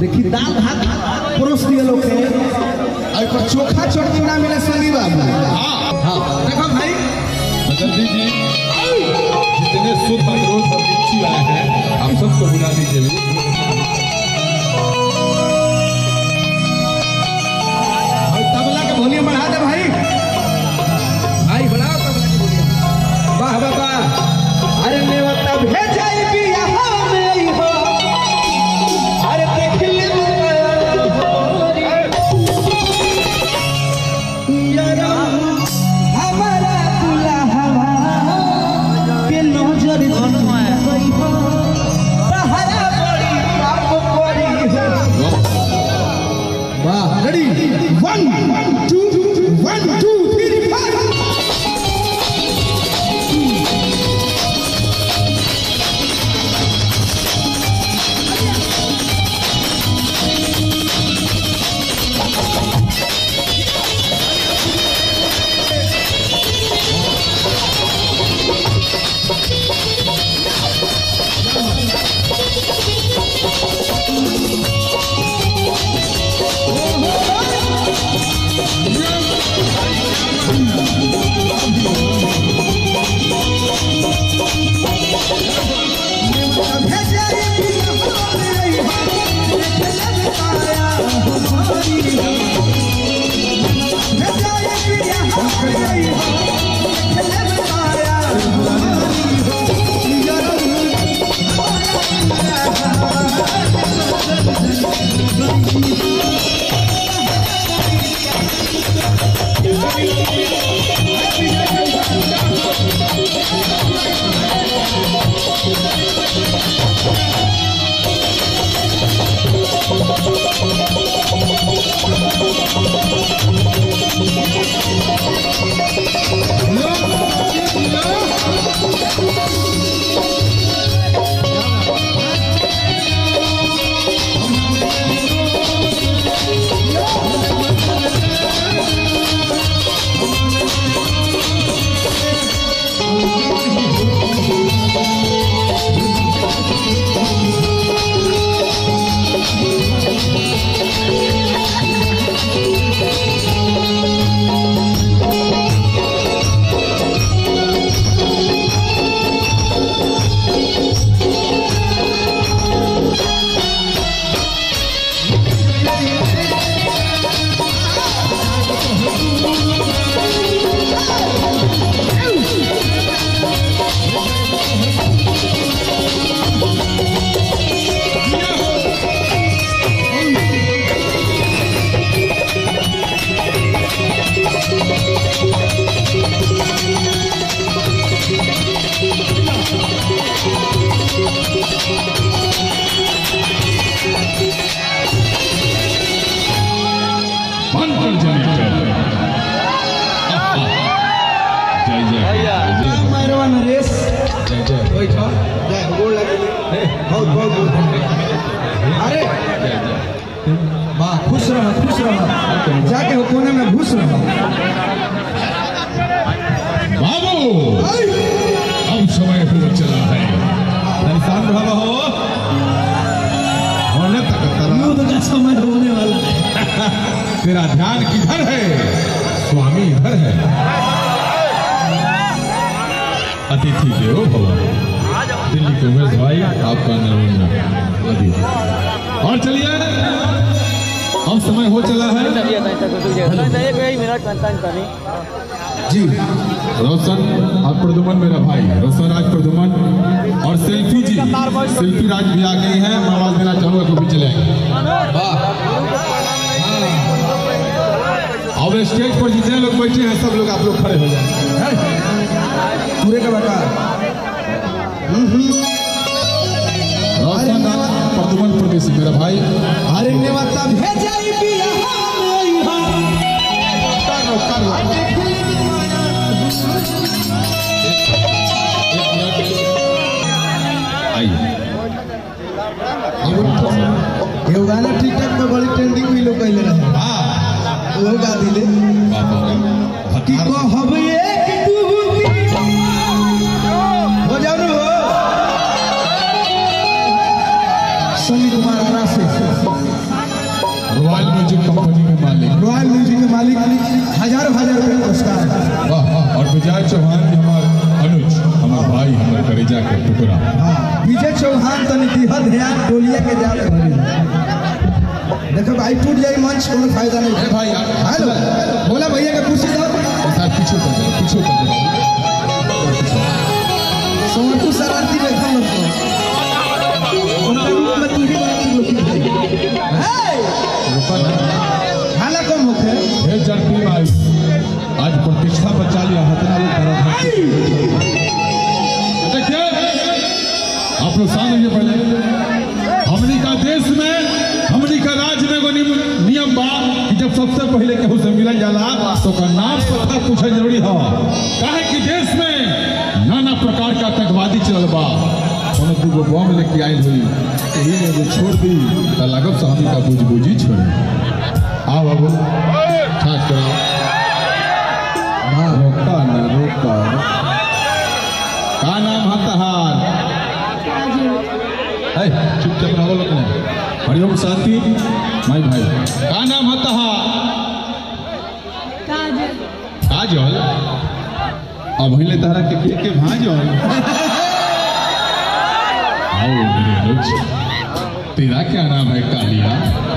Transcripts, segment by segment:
देखी दाल भात परोस दिए लोग के और पर चोखा चटनी ना मिले सनी बाबू। हां देखो भाई जल्दी जी जितने शुद्ध रोज बच्ची आए हैं आप सबको बुला दीजिए। तबला के वॉल्यूम बढ़ा दे भाई, भाई बढ़ाओ तबला के वॉल्यूम। वाह वाह वाह, अरे नेवता भेजाई बिया में हो, अरे देख ले यारा हमारा दुल्हा के नजर बनवाए गई हो, सहारा बड़ी बाप पड़ी हो। वाह रेडी 1 2 1 2 3 4 अरे वाह, खुश रहो जाके हो कोने में घुस रहो। बाबू अब समय हो चला है, इंसान भावा हो होने तक युद्ध का समय होने वाला है। तेरा ध्यान किधर है? स्वामी इधर है। अतिथि देवो भव। दिल्ली के उमेश भाई आपका नमस्कार। और चलिए अब समय हो चला है जी। रोशन आज प्रदुमन मेरा भाई, रोशन आज प्रदुमन और सेल्फी जी, सेल्फी राज भी आ गई है। मैं आवाज देना चाहूंगा तो भी चलेंगे। अब स्टेज पर जितने लोग बैठे हैं सब लोग आप लोग खड़े हो जाए पूरे का बता। रोशन प्रदुमन प्रदेश मेरा भाई। अरे नेवता भेजाई बिया ये गाना टिकटॉक में बड़ी ट्रेंडिंग भी लोग कहले रहे। हां वो गा दिले कि कहब एक तू हो जाओ ना हो। सनी कुमार आरा से विजय चौहान जी हमार अनुज हमार भाई हमार करेजा के टुकड़ा। हाँ विजय चौहान तनी दिह ध्यान टोलिया के जात भरी देखो भाई टूट जाए मंच कोनो फायदा नहीं। अरे भाई यार हेलो बोला भैया के कुर्सी दो सर पीछे कर दो पीछे कर दो। सोनू शरारती देखो उनका रूप में तुझी बात की रुका ना हाला कम होखे हे जर्ती भाई आज प्रतिष्ठा बचा लिया हतना लोग तरफ देखिए आप लोग सामने पहले हमनी का देश में हमनी का राज्य में एगो नियम बा कि जब सबसे पहले केहू से मिलल जाला तो का नाम पता पूछे जरूरी है। काहे कि देश में नाना प्रकार का आतंकवादी चलल बा कोनो दूगो बम लेके आइल हुई यही में एगो छोड़ दी त लागब से हमनी का बुझबुझी छोड़ी। आओ बाबू छाछ कराओ रोका ना रोका का नाम है तहार है चुपचाप रहो लोग ने हरिओम शांति माई भाई का नाम है तहार काजल अब हिले तहरा के भाजल आओ मेरे अनुज तेरा क्या नाम है कालिया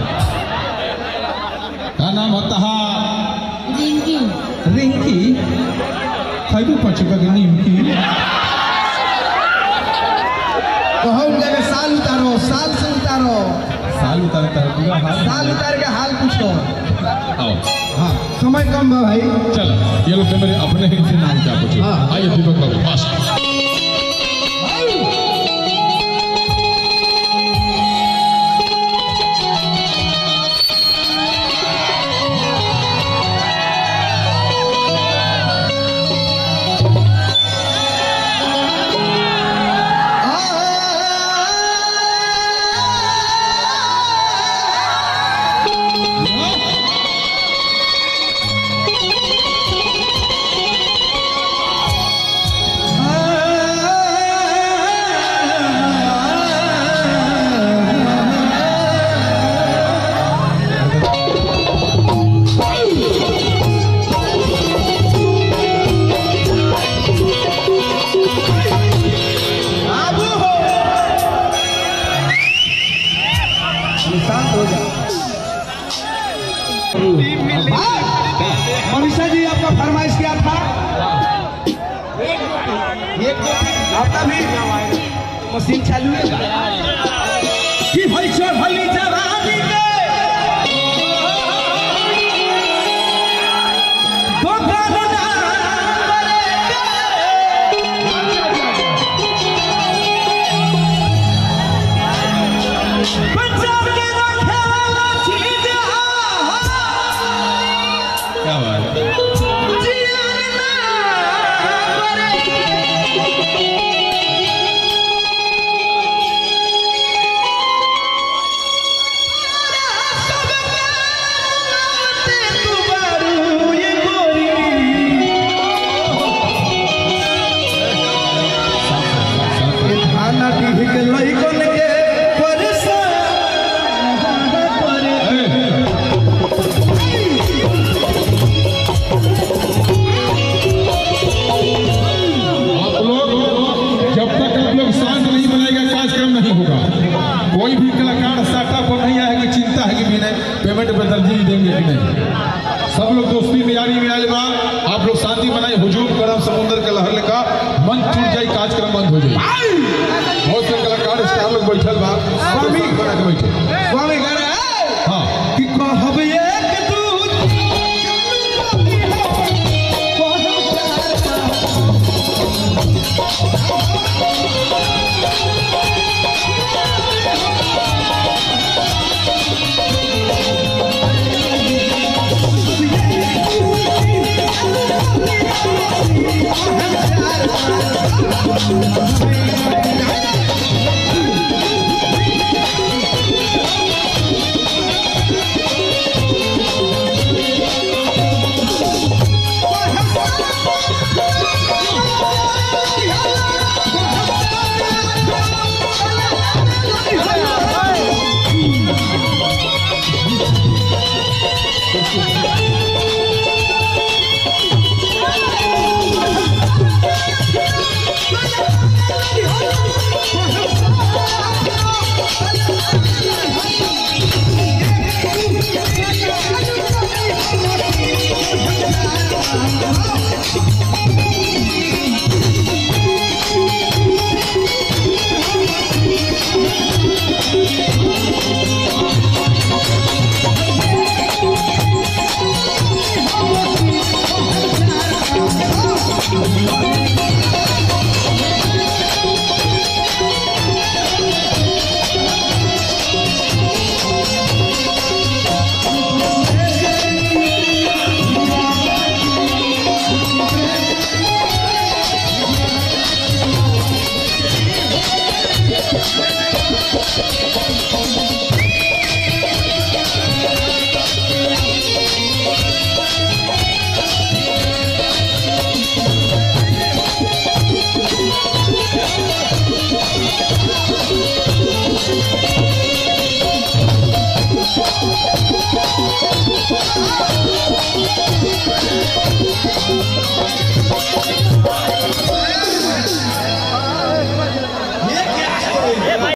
का नाम है तहार रिंकी रिंकी खाइबू पचका के नीमकी कहो जगह साल उतारो साल से उतारो साल उतार तार पूरा हाल साल उतार के हाल पूछो। आओ हाँ समय कम बा भाई चल ये लोग मेरे अपने ही से नाम क्या पूछो। हाँ। आइए दीपक बाबू पास मनीषा जी आपका फरमाइश क्या था? एक आपका भी मशीन चालू है कि भाई चढ़ली जवानी के क्या बात है कोई भी कलाकार साटा पर नहीं आएगा चिंता है कि भी नहीं पेमेंट पे तरजीह देंगे कि नहीं। सब लोग दोस्ती मियारी में आए बा आप लोग शांति बनाए हुजूम करम समुद्र के लहर का मन टूट जाए कार्यक्रम बंद हो जाए। बहुत से कलाकार स्टार लोग बैठल बा स्वामी बना के बैठे स्वामी कह रहे हैं हाँ कि कहब एक दूध